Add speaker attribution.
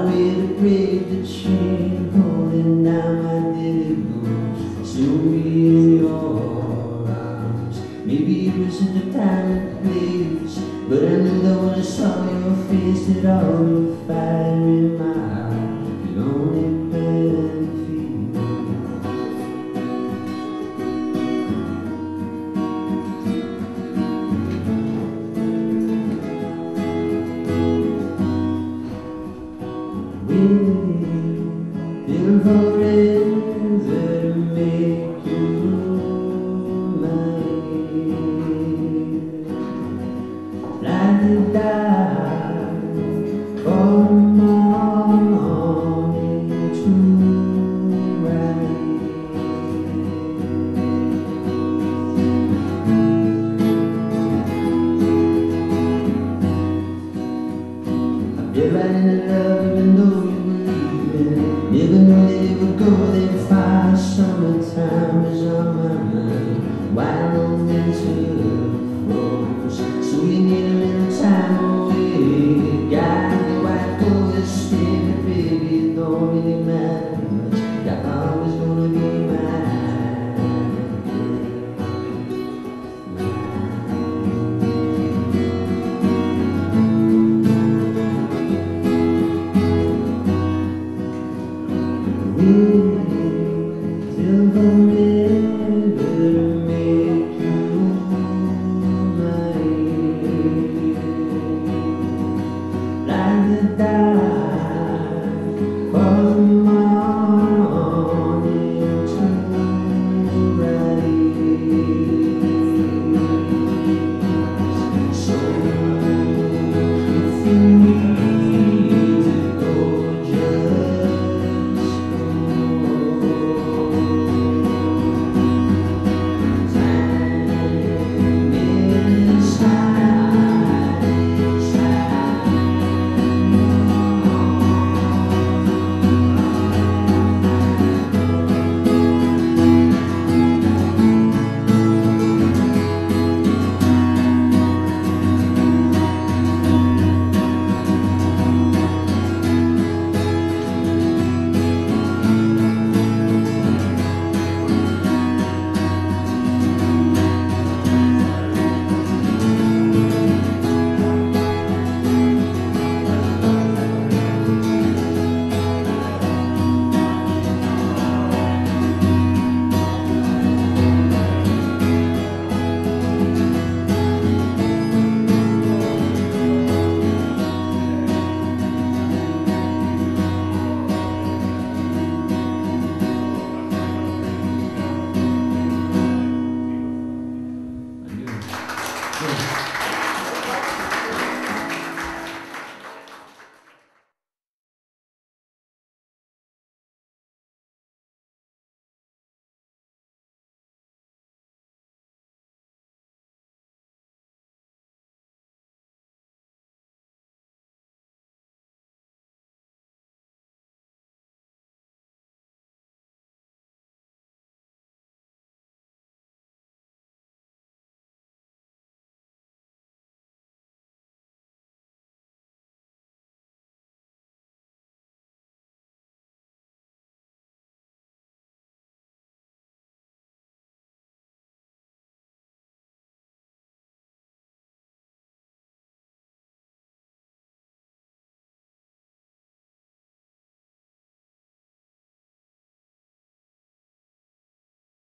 Speaker 1: way to break the chain holding down my daily blues. Still me in your arms. Maybe it wasn't the time and place, but I knew that when I saw your face that all the fire in my heart could only burn for you. We'll forever make you mine. Like the dark for the morning to rise. I've been riding in love even though never knew that it would go that far. Summertime was on my mind while on winter froze. So you need a little time away. Got me white gold and steady, baby. It don't really matter much. You're always gonna be mine. Till the